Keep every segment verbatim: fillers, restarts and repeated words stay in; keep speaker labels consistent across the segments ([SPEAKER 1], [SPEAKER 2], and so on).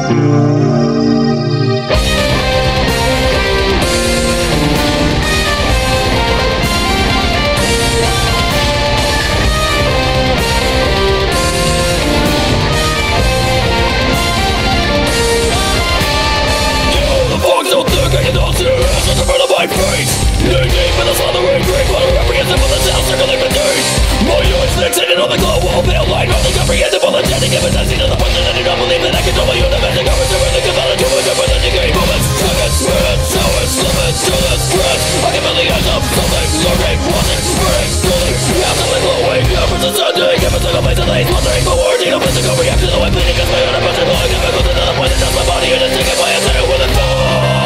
[SPEAKER 1] Fixated on the global pale light, only comprehensible and getting evidence of the point that I do not believe that I control my universe. I go into everything about it, too much of it, and game moments, seconds, minutes, hours, limits, to the stress. I can feel the end of something, lurking, watching, burning, cooling, absolutely glowing, efforts ascending, every single place of lace, wandering forward, you know, physical reaction, though I'm bleeding, cause my own emotion blowing, if I go to the point, it's just my body, and it's taking my answer with a thought.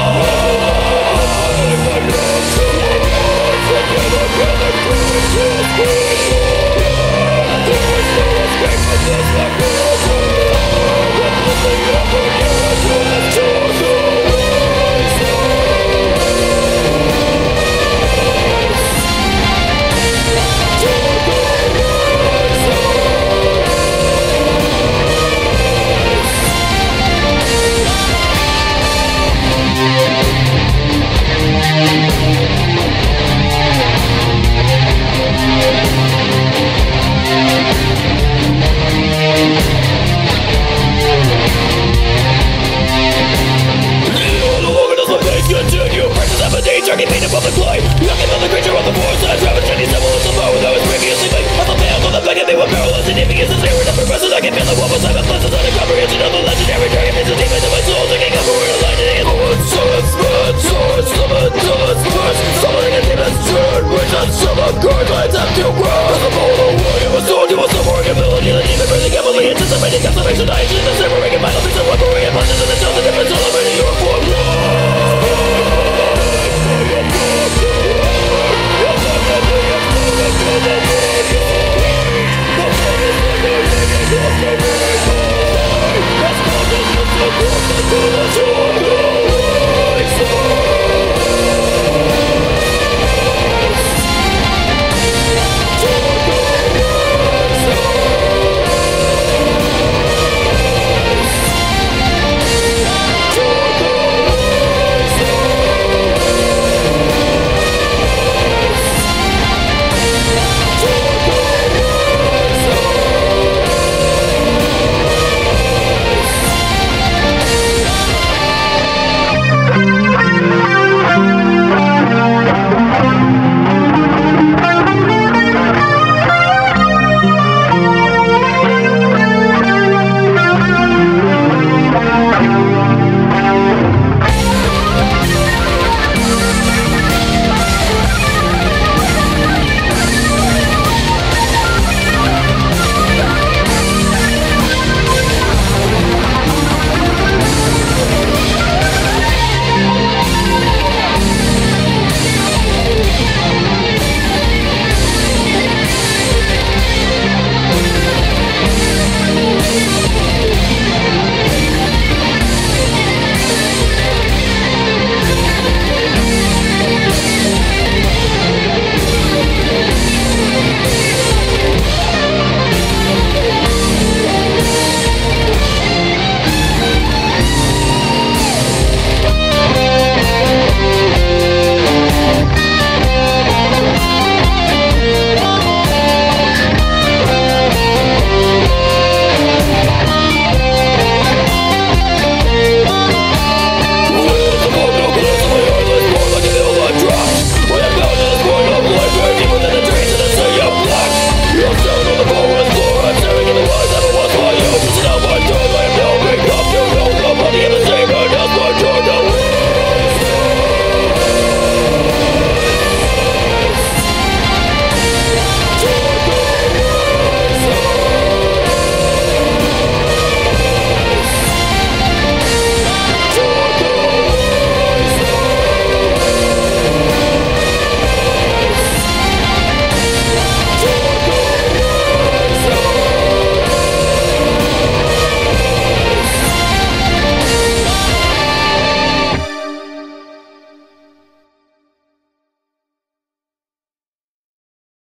[SPEAKER 1] Turkey painted public life. Looking for the creature of the forest that ravaging these devils of power that was previously sleeping. I thought pale on the back of me with paralyzed and if he is the spirit of progresses. I can feel the wolf beside my blessings and the comprehension of the legendary dragon. It's a demon in my soul, taking up a word of light and influence. Swords, swords, swords, summon, summon, swords, summoning a demon's turn. Reason, summon, curse, lights up to grow. As a bowl of warrior, a sword to a sobering ability. The demon breathing heavily, anticipating consummation. I achieve the severing and vital things of